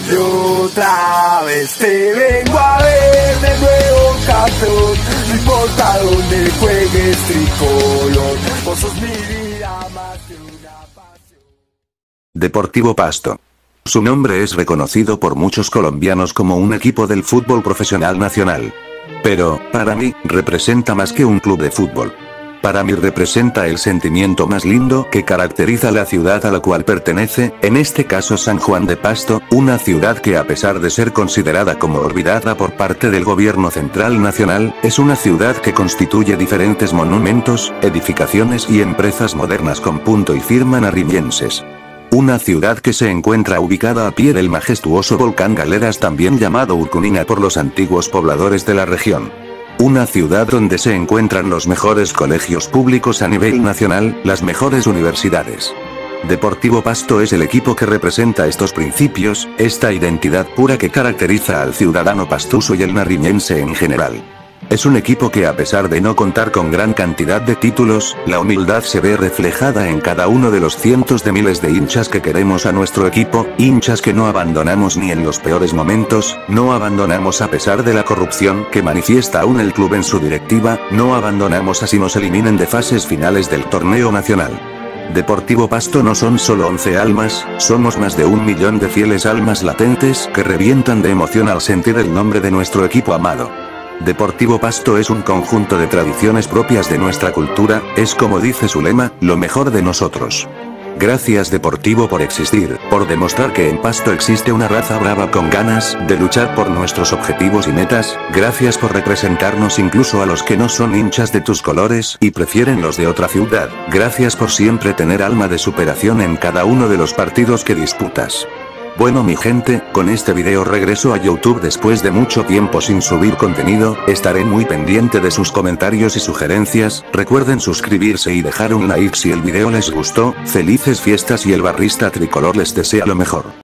Y otra vez te vengo a ver de nuevo campeón. No importa donde juegues tricolor, vos sos mi vida más que una pasión. Deportivo Pasto. Su nombre es reconocido por muchos colombianos como un equipo del fútbol profesional nacional. Pero, para mí, representa más que un club de fútbol. Para mí representa el sentimiento más lindo que caracteriza la ciudad a la cual pertenece, en este caso San Juan de Pasto, una ciudad que a pesar de ser considerada como olvidada por parte del gobierno central nacional, es una ciudad que constituye diferentes monumentos, edificaciones y empresas modernas con punto y firma nariñenses. Una ciudad que se encuentra ubicada a pie del majestuoso volcán Galeras, también llamado Urcunina por los antiguos pobladores de la región. Una ciudad donde se encuentran los mejores colegios públicos a nivel nacional, las mejores universidades. Deportivo Pasto es el equipo que representa estos principios, esta identidad pura que caracteriza al ciudadano pastuso y el nariñense en general. Es un equipo que a pesar de no contar con gran cantidad de títulos, la humildad se ve reflejada en cada uno de los cientos de miles de hinchas que queremos a nuestro equipo, hinchas que no abandonamos ni en los peores momentos, no abandonamos a pesar de la corrupción que manifiesta aún el club en su directiva, no abandonamos así nos eliminen de fases finales del torneo nacional. Deportivo Pasto no son solo 11 almas, somos más de 1 millón de fieles almas latentes que revientan de emoción al sentir el nombre de nuestro equipo amado. Deportivo Pasto es un conjunto de tradiciones propias de nuestra cultura, es como dice su lema, lo mejor de nosotros. Gracias Deportivo por existir, por demostrar que en Pasto existe una raza brava con ganas de luchar por nuestros objetivos y metas, gracias por representarnos incluso a los que no son hinchas de tus colores y prefieren los de otra ciudad, gracias por siempre tener alma de superación en cada uno de los partidos que disputas. Bueno mi gente, con este video regreso a YouTube después de mucho tiempo sin subir contenido, estaré muy pendiente de sus comentarios y sugerencias, recuerden suscribirse y dejar un like si el video les gustó, felices fiestas y el barrista tricolor les desea lo mejor.